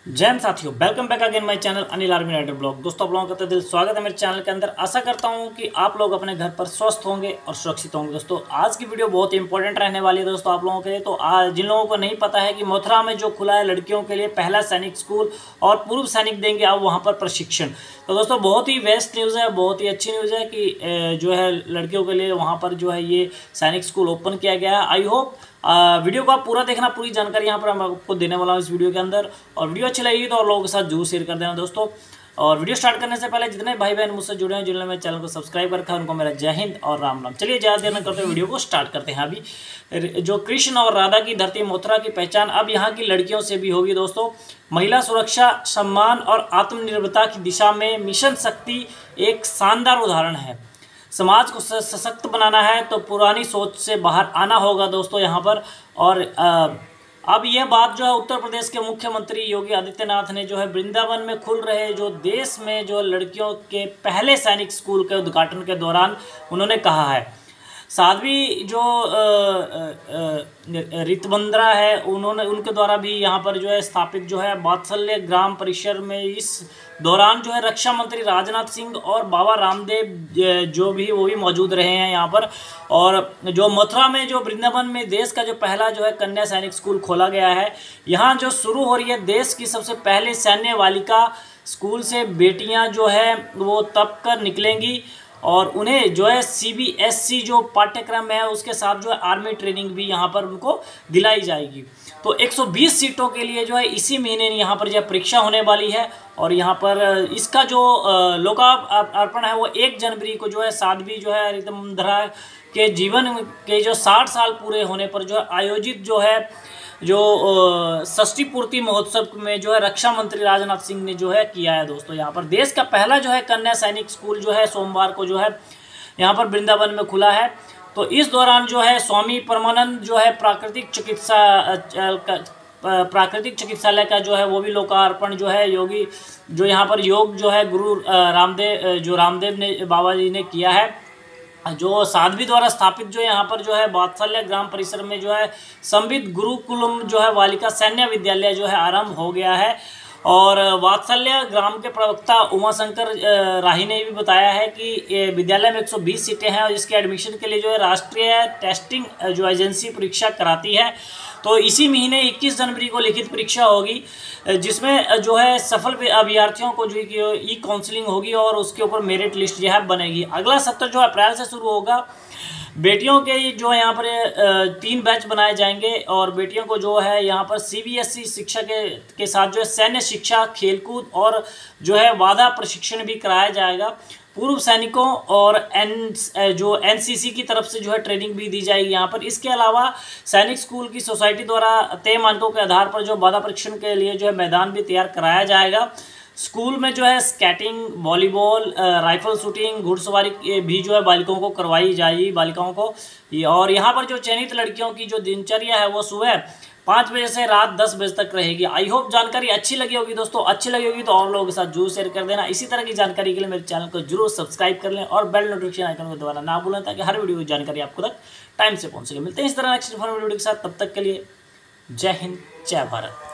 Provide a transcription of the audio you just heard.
जय हिंद साथियों, welcome back again my channel Anil army rider blog. दोस्तों, आप लोगों का दिल स्वागत है मेरे चैनल के अंदर। आशा करता हूं कि आप लोग अपने घर पर स्वस्थ होंगे और सुरक्षित होंगे। दोस्तों, आज की वीडियो बहुत ही इंपॉर्टेंट रहने वाली है दोस्तों आप लोगों के लिए। तो आज जिन लोगों को नहीं पता है कि मथुरा में जो खुला है लड़कियों के लिए पहला सैनिक स्कूल और पूर्व सैनिक देंगे अब वहाँ पर प्रशिक्षण। तो दोस्तों, बहुत ही बेस्ट न्यूज़ है, बहुत ही अच्छी न्यूज़ है कि जो है लड़कियों के लिए वहाँ पर जो है ये सैनिक स्कूल ओपन किया गया है। आई होप वीडियो को आप पूरा देखना, पूरी जानकारी यहाँ पर मैं आपको देने वाला हूँ इस वीडियो के अंदर। और वीडियो अच्छी लगेगी तो और लोगों के साथ जरूर शेयर कर देना दोस्तों। और वीडियो स्टार्ट करने से पहले जितने भाई बहन मुझसे जुड़े हैं, जिन्होंने मेरे चैनल को सब्सक्राइब कर रखा है, उनको मेरा जय हिंद और राम राम। चलिए ज़्यादा देर न करते वीडियो को स्टार्ट करते हैं। अभी जो कृष्ण और राधा की धरती मथुरा की पहचान अब यहाँ की लड़कियों से भी होगी दोस्तों। महिला सुरक्षा, सम्मान और आत्मनिर्भरता की दिशा में मिशन शक्ति एक शानदार उदाहरण है। समाज को सशक्त बनाना है तो पुरानी सोच से बाहर आना होगा दोस्तों यहाँ पर। और अब यह बात जो है उत्तर प्रदेश के मुख्यमंत्री योगी आदित्यनाथ ने जो है वृंदावन में खुल रहे जो देश में जो लड़कियों के पहले सैनिक स्कूल के उद्घाटन के दौरान उन्होंने कहा है। साध्वी जो ऋतुबंधरा है, उनके द्वारा भी यहाँ पर जो है स्थापित जो है वात्सल्य ग्राम परिसर में इस दौरान जो है रक्षा मंत्री राजनाथ सिंह और बाबा रामदेव जो भी वो भी मौजूद रहे हैं यहाँ पर। और जो मथुरा में जो वृंदावन में देश का जो पहला जो है कन्या सैनिक स्कूल खोला गया है, यहाँ जो शुरू हो रही है देश की सबसे पहले सैन्य बालिका स्कूल से बेटियाँ जो है वो तब कर निकलेंगी और उन्हें जो है CBSE जो पाठ्यक्रम है उसके साथ जो है आर्मी ट्रेनिंग भी यहाँ पर उनको दिलाई जाएगी। तो 120 सीटों के लिए जो है इसी महीने यहाँ पर जो परीक्षा होने वाली है। और यहाँ पर इसका जो लोकार्पण है वो 1 जनवरी को जो है साध्वी जो है ऋतुबंधरा के जीवन के जो 60 साल पूरे होने पर जो है आयोजित जो है जो षष्ठी पूर्ति महोत्सव में जो है रक्षा मंत्री राजनाथ सिंह ने जो है किया है दोस्तों। यहाँ पर देश का पहला जो है कन्या सैनिक स्कूल जो है सोमवार को जो है यहाँ पर वृंदावन में खुला है। तो इस दौरान जो है स्वामी परमानंद जो है प्राकृतिक चिकित्सालय का जो है वो भी लोकार्पण जो है योगी जो यहाँ पर योग जो है गुरु रामदेव ने बाबा जी ने किया है। जो साध्वी द्वारा स्थापित जो यहाँ पर जो है वात्सल्य ग्राम परिसर में जो है संविद गुरुकुलम जो है बालिका सैन्य विद्यालय जो है आरंभ हो गया है। और वात्सल्य ग्राम के प्रवक्ता उमाशंकर राही ने भी बताया है कि विद्यालय में 120 सीटें हैं और इसके एडमिशन के लिए जो है राष्ट्रीय टेस्टिंग जो एजेंसी परीक्षा कराती है। तो इसी महीने 21 जनवरी को लिखित परीक्षा होगी जिसमें जो है सफल अभ्यर्थियों को जो ई काउंसलिंग होगी और उसके ऊपर मेरिट लिस्ट जो है बनेगी। अगला सत्र जो अप्रैल से शुरू होगा। बेटियों के जो यहाँ पर 3 बैच बनाए जाएंगे और बेटियों को जो है यहाँ पर CBSE शिक्षा के साथ जो है सैन्य शिक्षा, खेलकूद और जो है वादा प्रशिक्षण भी कराया जाएगा। पूर्व सैनिकों और जो NCC की तरफ से जो है ट्रेनिंग भी दी जाएगी यहाँ पर। इसके अलावा सैनिक स्कूल की सोसाइटी द्वारा तय मानकों के आधार पर जो वादा प्रशिक्षण के लिए जो है मैदान भी तैयार कराया जाएगा। स्कूल में जो है स्केटिंग, वॉलीबॉल, राइफल शूटिंग, घुड़सवारी भी जो है बालिकाओं को करवाई जाएगी बालिकाओं को। और यहाँ पर जो चयनित लड़कियों की जो दिनचर्या है वो सुबह 5 बजे से रात 10 बजे तक रहेगी। आई होप जानकारी अच्छी लगी होगी दोस्तों। अच्छी लगी होगी तो और लोगों के साथ जरूर शेयर कर देना। इसी तरह की जानकारी के लिए मेरे चैनल को जरूर सब्सक्राइब कर लें और बेल नोटिफिकेशन आइकन को दबाना ना भूलें ताकि हर वीडियो की जानकारी आपको तक टाइम से पहुँच सके। मिलते हैं इस तरह नेक्स्ट वीडियो के साथ, तब तक के लिए जय हिंद, जय भारत।